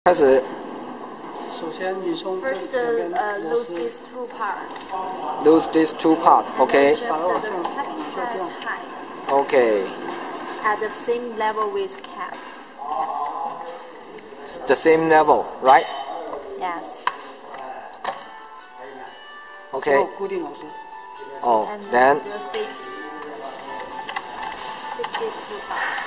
开始。 首先，你从 First, 这边 lose these two parts. Lose these two parts. And Okay. then just the head height Okay. at the same level with cap. The same level, right? Yes. Okay. 固定老师。 Oh, And then fix these two parts.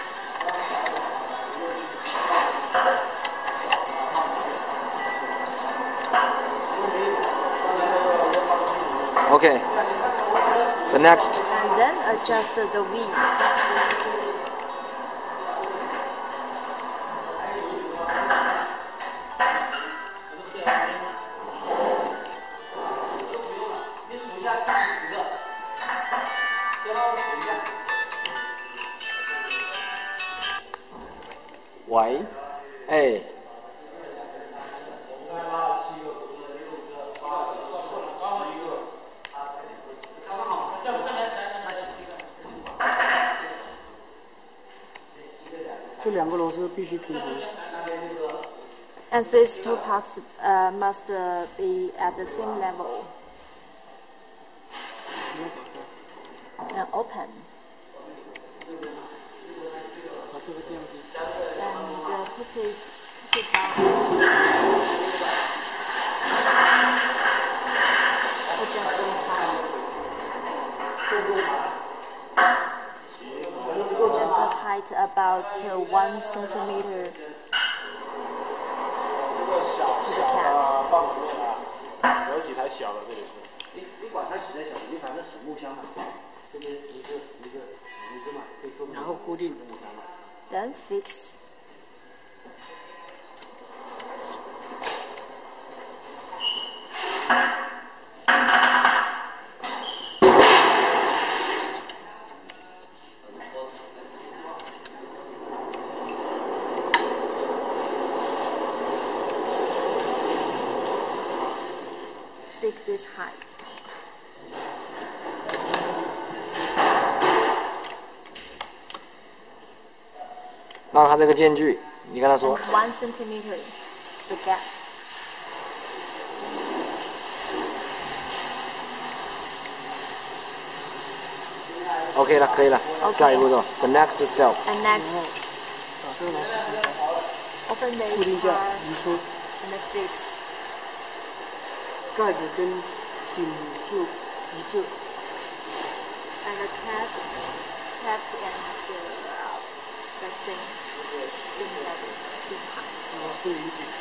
okay. The next. And then adjust the width. Y A. 这两个螺丝必须平衡。 And these two parts must be at the same level. And open. 把这个这样子。 And put it down. Adjust the height. Adjust the height about 1 centimeter to the cap. 放里面啊，有几台小的这里是。 你管它几台小，你反正手木箱嘛，这边10个嘛，可以做。 然后固定。 Then fix. Fix this height. "让它这个间距，你跟他说。 And 1 centimeter, the gap. OK 了，可以了。下一步骤 ，the next step. And next, 把这个螺丝平衡。 open 固 this 定架 part 移出， and then fix. 盖子跟顶柱一致。 And the caps and the same level, same height. 螺丝一体。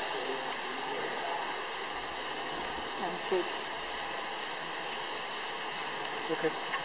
And fix. OK。